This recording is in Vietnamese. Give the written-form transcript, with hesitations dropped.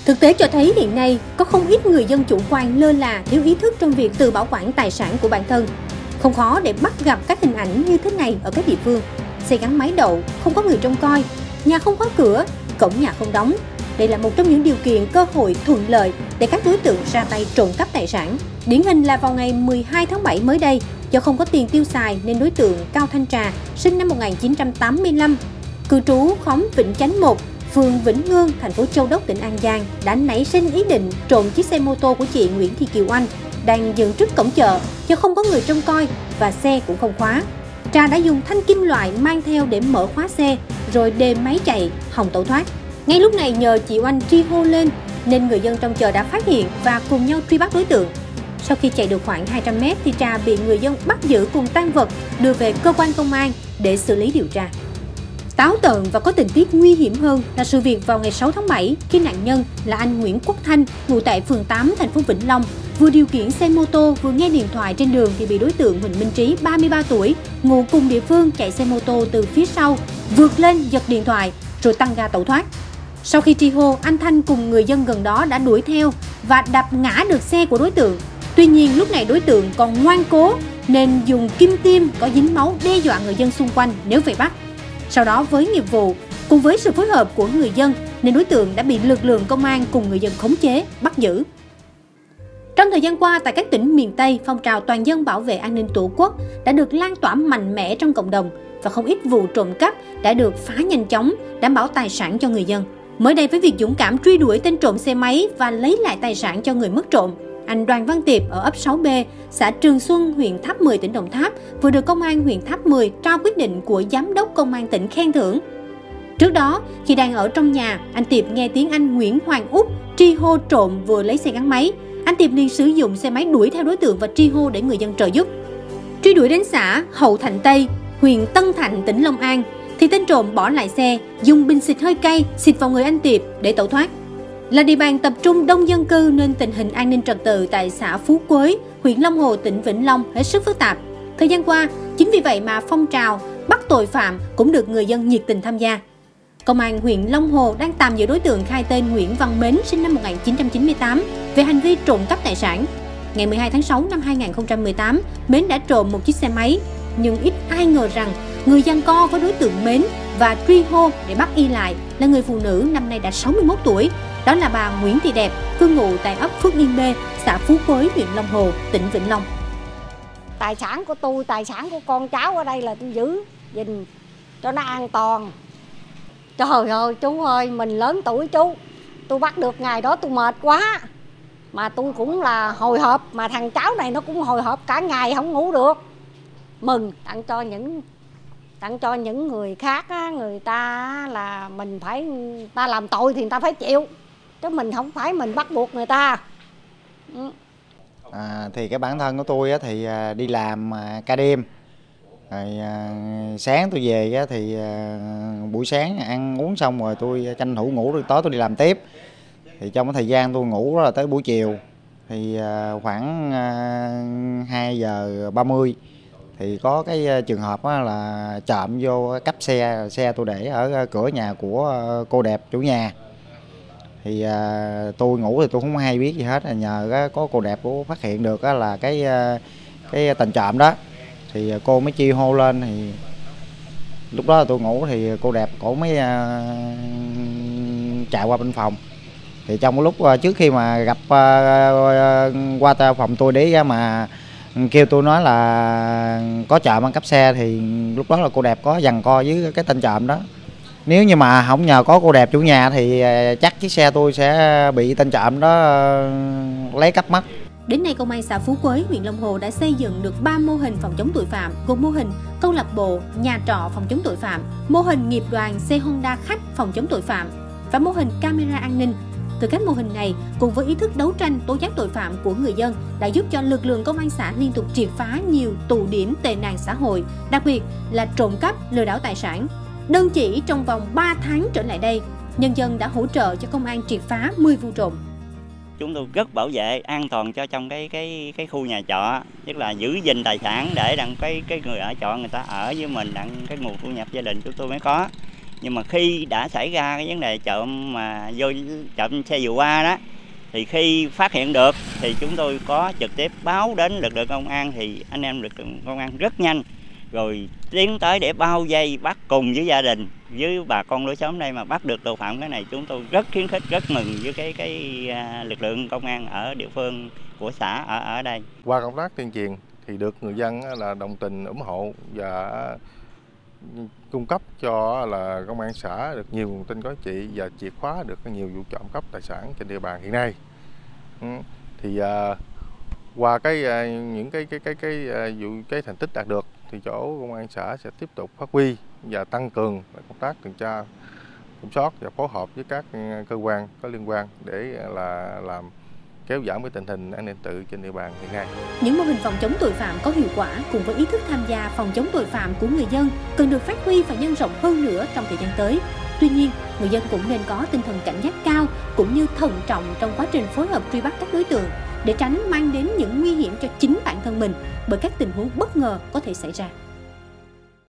Thực tế cho thấy hiện nay có không ít người dân chủ quan lơ là, thiếu ý thức trong việc tự bảo quản tài sản của bản thân. Không khó để bắt gặp các hình ảnh như thế này ở các địa phương. Xe gắn máy đậu, không có người trông coi, nhà không khóa cửa, cổng nhà không đóng. Đây là một trong những điều kiện cơ hội thuận lợi để các đối tượng ra tay trộm cắp tài sản. Điển hình là vào ngày 12 tháng 7 mới đây, do không có tiền tiêu xài nên đối tượng Cao Thanh Trà, sinh năm 1985, cư trú khóm Vĩnh Chánh 1, phường Vĩnh Ngươn, thành phố Châu Đốc, tỉnh An Giang đã nảy sinh ý định trộm chiếc xe mô tô của chị Nguyễn Thị Kiều Anh đang dừng trước cổng chợ do không có người trông coi và xe cũng không khóa. Trà đã dùng thanh kim loại mang theo để mở khóa xe rồi đề máy chạy hòng tẩu thoát. Ngay lúc này nhờ chị Oanh tri hô lên nên người dân trong chợ đã phát hiện và cùng nhau truy bắt đối tượng. Sau khi chạy được khoảng 200 m thì Trà bị người dân bắt giữ cùng tang vật đưa về cơ quan công an để xử lý điều tra. Táo tợn và có tình tiết nguy hiểm hơn là sự việc vào ngày 6 tháng 7 khi nạn nhân là anh Nguyễn Quốc Thanh, ngụ tại phường 8, thành phố Vĩnh Long, vừa điều khiển xe mô tô vừa nghe điện thoại trên đường thì bị đối tượng Huỳnh Minh Trí, 33 tuổi, ngụ cùng địa phương chạy xe mô tô từ phía sau, vượt lên giật điện thoại rồi tăng ga tẩu thoát. Sau khi tri hô, anh Thanh cùng người dân gần đó đã đuổi theo và đập ngã được xe của đối tượng. Tuy nhiên lúc này đối tượng còn ngoan cố nên dùng kim tiêm có dính máu đe dọa người dân xung quanh nếu vây bắt. Sau đó với nghiệp vụ cùng với sự phối hợp của người dân nên đối tượng đã bị lực lượng công an cùng người dân khống chế, bắt giữ. Trong thời gian qua, tại các tỉnh miền Tây, phong trào toàn dân bảo vệ an ninh Tổ quốc đã được lan tỏa mạnh mẽ trong cộng đồng và không ít vụ trộm cắp đã được phá nhanh chóng, đảm bảo tài sản cho người dân. Mới đây với việc dũng cảm truy đuổi tên trộm xe máy và lấy lại tài sản cho người mất trộm, anh Đoàn Văn Tiệp ở ấp 6B, xã Trường Xuân, huyện Tháp 10, tỉnh Đồng Tháp vừa được công an huyện Tháp 10 trao quyết định của giám đốc công an tỉnh khen thưởng. Trước đó, khi đang ở trong nhà, anh Tiệp nghe tiếng anh Nguyễn Hoàng Úc tri hô trộm vừa lấy xe gắn máy. Anh Tiệp liền sử dụng xe máy đuổi theo đối tượng và tri hô để người dân trợ giúp. Truy đuổi đến xã Hậu Thạnh Tây, huyện Tân Thạnh, tỉnh Long An, thì tên trộm bỏ lại xe, dùng bình xịt hơi cay xịt vào người anh Tiệp để tẩu thoát. Là địa bàn tập trung đông dân cư nên tình hình an ninh trật tự tại xã Phú Quế, huyện Long Hồ, tỉnh Vĩnh Long hết sức phức tạp. Thời gian qua, chính vì vậy mà phong trào bắt tội phạm cũng được người dân nhiệt tình tham gia. Công an huyện Long Hồ đang tạm giữ đối tượng khai tên Nguyễn Văn Mến, sinh năm 1998, về hành vi trộm cắp tài sản. Ngày 12 tháng 6 năm 2018, Mến đã trộm một chiếc xe máy, nhưng ít ai ngờ rằng người giằng co với đối tượng Mến và truy hô để bắt y lại là người phụ nữ năm nay đã 61 tuổi. Đó là bà Nguyễn Thị Đẹp, cư ngụ tại ấp Phước Yên B, xã Phú Quế, huyện Long Hồ, tỉnh Vĩnh Long. Tài sản của tôi, tài sản của con cháu ở đây là tôi giữ gìn cho nó an toàn. Trời ơi chú ơi, mình lớn tuổi chú, tôi bắt được ngày đó tôi mệt quá. Mà tôi cũng là hồi hộp, mà thằng cháu này nó cũng hồi hộp cả ngày không ngủ được. Mừng tặng cho những người khác á, người ta là mình phải, ta làm tội thì người ta phải chịu, chứ mình không phải mình bắt buộc người ta. Thì cái bản thân của tôi á, thì đi làm ca đêm, rồi sáng tôi về á, thì buổi sáng ăn uống xong rồi tôi tranh thủ ngủ, rồi tối tôi đi làm tiếp. Thì trong cái thời gian tôi ngủ đó là tới buổi chiều, thì khoảng 2:30 thì có cái trường hợp là trộm vô cắp xe tôi để ở cửa nhà của cô Đẹp, chủ nhà. Thì tôi ngủ thì tôi không hay biết gì hết, nhờ có cô Đẹp cô phát hiện được là cái tình trộm đó, thì cô mới chi hô lên. Thì lúc đó là tôi ngủ thì cô Đẹp cổ mới chạy qua bên phòng. Thì trong cái lúc trước khi mà gặp qua phòng tôi để mà kêu tôi nói là có trộm ăn cắp xe, thì lúc đó là cô Đẹp có giằng co với cái tên trộm đó. Nếu như mà không nhờ có cô Đẹp chủ nhà thì chắc chiếc xe tôi sẽ bị tên trộm đó lấy cắp mất. Đến nay, Công an xã Phú Quế, huyện Long Hồ đã xây dựng được 3 mô hình phòng chống tội phạm, gồm mô hình câu lạc bộ, nhà trọ phòng chống tội phạm, mô hình nghiệp đoàn xe Honda khách phòng chống tội phạm và mô hình camera an ninh. Từ các mô hình này, cùng với ý thức đấu tranh tố giác tội phạm của người dân đã giúp cho lực lượng công an xã liên tục triệt phá nhiều tụ điểm tệ nạn xã hội, đặc biệt là trộm cắp, lừa đảo tài sản. Đơn chỉ trong vòng 3 tháng trở lại đây, nhân dân đã hỗ trợ cho công an triệt phá 10 vụ trộm. Chúng tôi rất bảo vệ an toàn cho trong cái khu nhà trọ, tức là giữ gìn tài sản để đặng cái người ở trọ người ta ở với mình, đặng cái nguồn thu nhập gia đình chúng tôi mới có. Nhưng mà khi đã xảy ra cái vấn đề trộm mà vô trộm xe vừa qua đó, thì khi phát hiện được thì chúng tôi có trực tiếp báo đến lực lượng công an, thì anh em lực lượng công an rất nhanh rồi tiến tới để bao vây bắt cùng với gia đình, với bà con lối xóm đây mà bắt được tội phạm. Cái này chúng tôi rất khuyến khích, rất mừng với cái lực lượng công an ở địa phương của xã ở đây. Qua công tác tuyên truyền thì được người dân là đồng tình ủng hộ và cung cấp cho là công an xã được nhiều nguồn tin có giá trị và triệt phá được nhiều vụ trộm cắp tài sản trên địa bàn hiện nay. Thì qua những cái thành tích đạt được thì chỗ công an xã sẽ tiếp tục phát huy và tăng cường công tác tuần tra kiểm soát và phối hợp với các cơ quan có liên quan để là làm kéo giảm cái tình hình an ninh trật tự trên địa bàn hiện nay. Những mô hình phòng chống tội phạm có hiệu quả cùng với ý thức tham gia phòng chống tội phạm của người dân cần được phát huy và nhân rộng hơn nữa trong thời gian tới. Tuy nhiên, người dân cũng nên có tinh thần cảnh giác cao cũng như thận trọng trong quá trình phối hợp truy bắt các đối tượng để tránh mang đến những nguy hiểm cho chính bản thân mình bởi các tình huống bất ngờ có thể xảy ra.